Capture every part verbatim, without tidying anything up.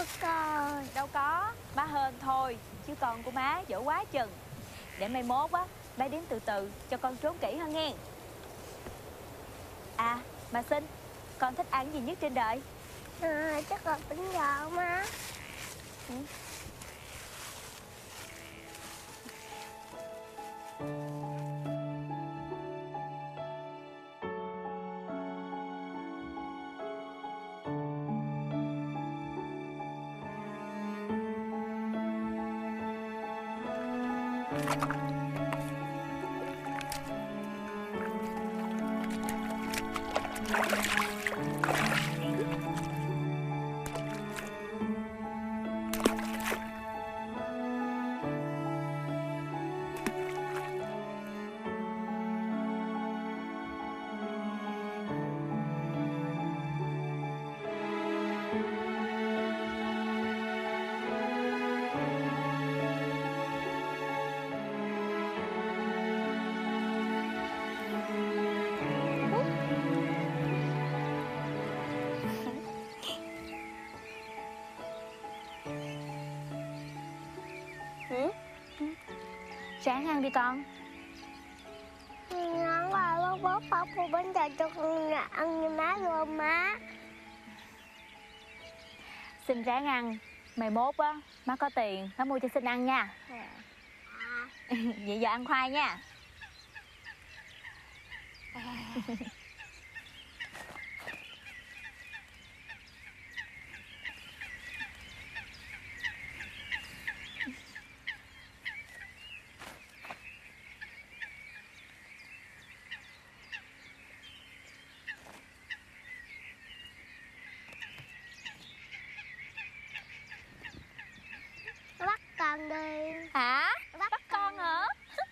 con. Đâu có, má hên thôi, chứ con của má dở quá chừng. Để mai mốt á, má đếm từ từ cho con trốn kỹ hơn nghe. À, mà Sinh, con thích ăn gì nhất trên đời? À, chắc là bánh giò má. Ừ. Ừ? Ráng ăn đi con. Ngon quá, bố bố bóc một bánh giò cho con ăn như má luôn má. Sinh ráng ăn, mai mốt á, má có tiền, má mua cho Sinh ăn nha. À. Vậy giờ ăn khoai nha. Bắt con đi. Hả? Bắt, Bắt con hả?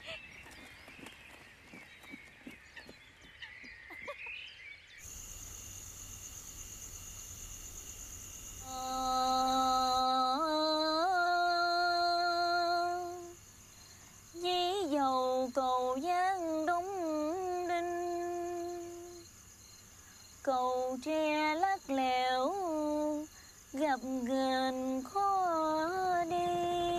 Dí dầu cầu giang đông đinh, cầu tre lắc lẻo gặp ghềnh khó đi.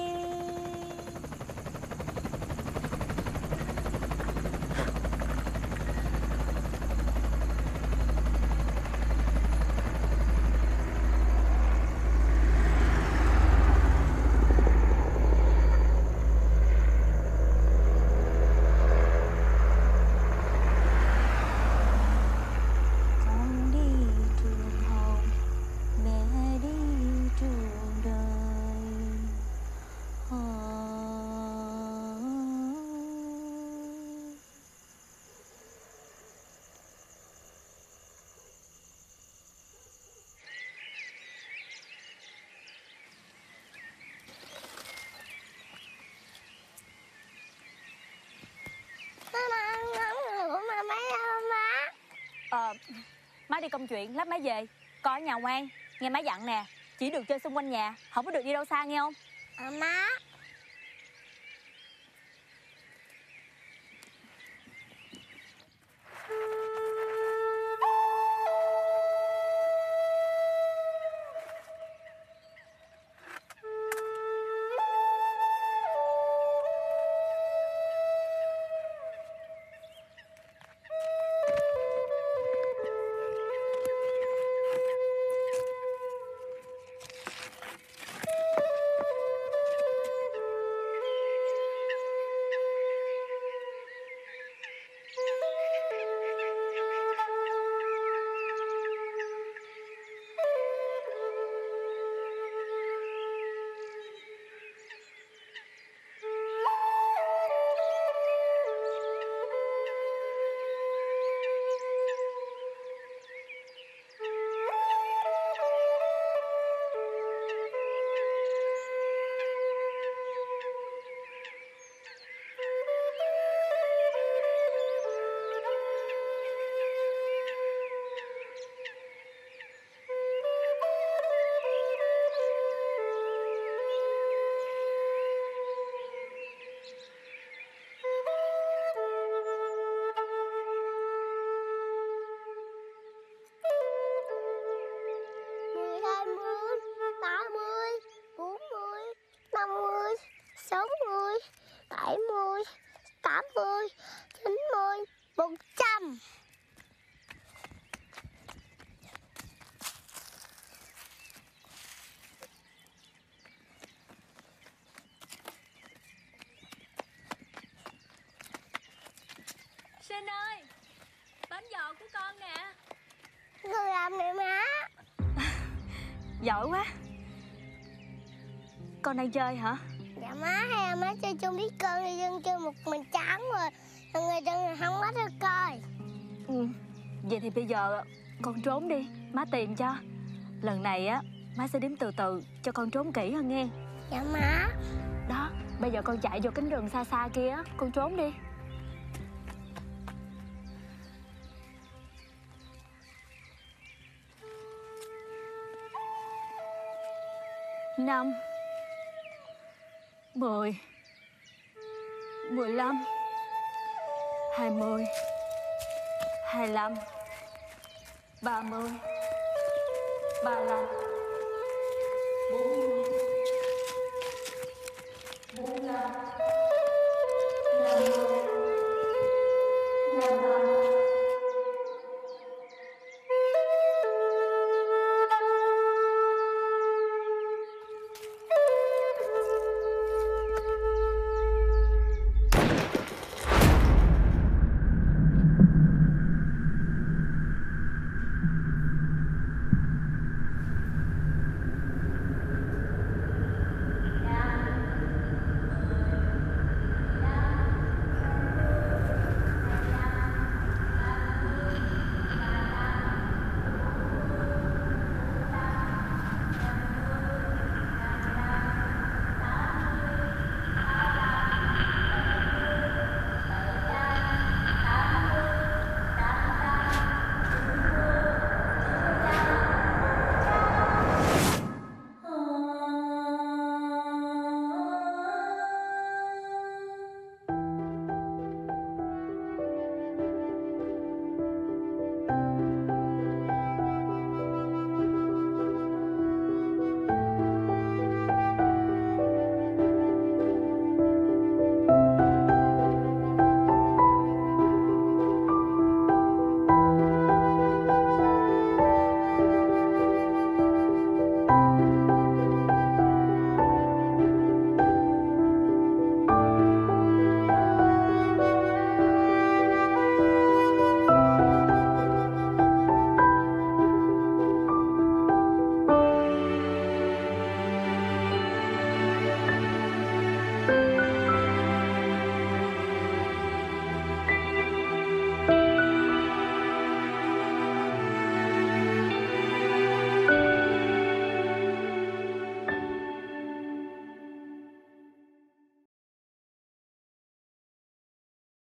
Con đi trường học, mẹ đi trường đời. Ờ... Má má má của má mấy đâu má? Ờ, má đi công chuyện, lát má về. Con ở nhà ngoan, nghe má dặn nè. Chỉ được chơi xung quanh nhà, không có được đi đâu xa nghe không? À má. Linh ơi, bánh giò của con nè. Con làm nè má. Giỏi quá. Con đang chơi hả? Dạ má, hay là má chơi chung biết con đi, dân chơi một mình chán rồi. Thằng người dân không bắt được coi. Ừ. Vậy thì bây giờ con trốn đi, má tìm cho. Lần này á, má sẽ đếm từ từ cho con trốn kỹ hơn nghe. Dạ má. Đó, bây giờ con chạy vô cánh rừng xa xa kia á, con trốn đi. Năm, mười, mười lăm, hai mươi, hai lăm, ba mươi, ba lăm, bốn mươi,